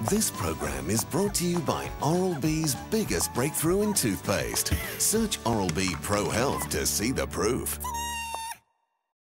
This program is brought to you by Oral-B's biggest breakthrough in toothpaste. Search Oral-B Pro Health to see the proof.